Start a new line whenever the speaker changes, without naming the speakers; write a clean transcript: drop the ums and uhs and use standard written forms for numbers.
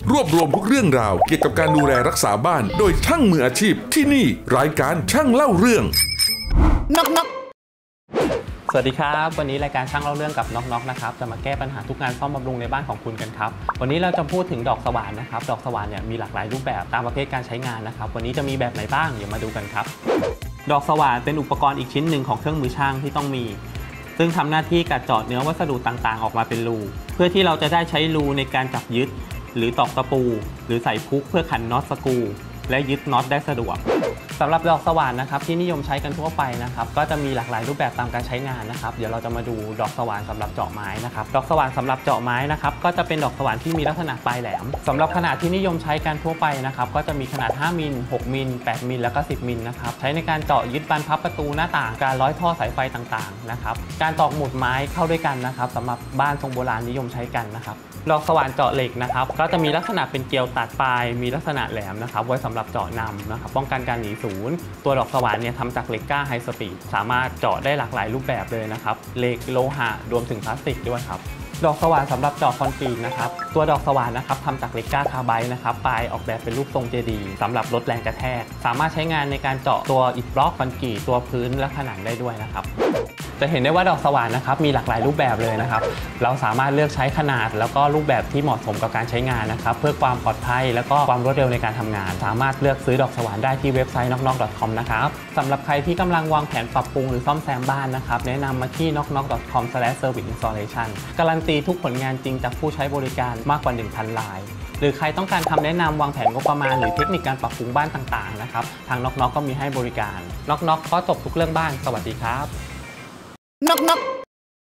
รวบรวมทุกเรื่องราวเกี่ยวกับการดูแลรักษาบ้านโดยช่างมืออาชีพที่นี่รายการช่างเล่าเรื่อง
น็อกสวัสดีครับวันนี้รายการช่างเล่าเรื่องกับน็อกนะครับจะมาแก้ปัญหาทุกงานซ่อมบำรุงในบ้านของคุณกันครับวันนี้เราจะพูดถึงดอกสว่านนะครับดอกสว่านเนี่ยมีหลากหลายรูปแบบตามประเภทการใช้งานนะครับวันนี้จะมีแบบไหนบ้างเดี๋ยวมาดูกันครับดอกสว่านเป็นอุปกรณ์อีกชิ้นหนึ่งของเครื่องมือช่างที่ต้องมีซึ่งทำหน้าที่กัดเจาะเนื้อวัสดุต่างๆออกมาเป็นรูเพื่อที่เราจะได้ใช้รูในการจับยึดหรือตอกตะปูหรือใส่พุกเพื่อขันน็อตสกรูและยึดน็อตได้สะดวกสำหรับดอกสว่านนะครับที่นิยมใช้กันทั่วไปนะครับก็จะมีหลากหลายรูปแบบตามการใช้งานนะครับเดี๋ยวเราจะมาดูดอกสว่านสำหรับเจาะไม้นะครับดอกสว่านสำหรับเจาะไม้นะครับก็จะเป็นดอกสว่านที่มีลักษณะปลายแหลมสำหรับขนาดที่นิยมใช้กันทั่วไปนะครับก็จะมีขนาด5มิล6มิล8มิลแล้วก็10มิลนะครับใช้ในการเจาะยึดบานพับประตูหน้าต่างการร้อยท่อสายไฟต่างๆนะครับการตอกหมุดไม้เข้าด้วยกันนะครับสำหรับบ้านทรงโบราณนิยมใช้กันนะครับดอกสว่านเจาะเหล็กนะครับก็จะมีลักษณะเป็นเกลียวตัดปลายมีลักษณะแหลมนะครับไว้สำหรับเจาะนำนะครับป้องกันการหนีศูนย์ตัวดอกสว่านเนี่ยทำจากเหล็กก้าไฮสปีดสามารถเจาะได้หลากหลายรูปแบบเลยนะครับเหล็กโลหะรวมถึงพลาสติกด้วยครับดอกสว่านสำหรับเจาะคอนกรีตนะครับตัวดอกสว่านนะครับทำจากเหล็กก้าคาร์ไบด์นะครับปลายออกแบบเป็นรูปทรงเจดีย์สำหรับลดแรงกระแทกสามารถใช้งานในการเจาะตัวอิฐบล็อกคอนกรีตตัวพื้นและผนังได้ด้วยนะครับจะเห็นได้ว่าดอกสว่านนะครับมีหลากหลายรูปแบบเลยนะครับเราสามารถเลือกใช้ขนาดแล้วก็รูปแบบที่เหมาะสมกับการใช้งานนะครับเพื่อความปลอดภัยแล้วก็ความรวดเร็วในการทำงานสามารถเลือกซื้อดอกสว่านได้ที่เว็บไซต์ knocknock.com นะครับสำหรับใครที่กำลังวางแผนปรับปรุงหรือซ่อมแซมบ้านนะครับแนะนำมาที่ knocknock.com/service installation การันตีทุกผลงานจริงจากผู้ใช้บริการมากกว่า 1,000 รายหรือใครต้องการคำแนะนำวางแผนงบประมาณหรือเทคนิคการปรับปรุงบ้านต่างๆนะครับทาง knocknock ก็มีให้บริการ knocknock ก็จบทุกเรื่องบ้านสวัสดีครับน็อก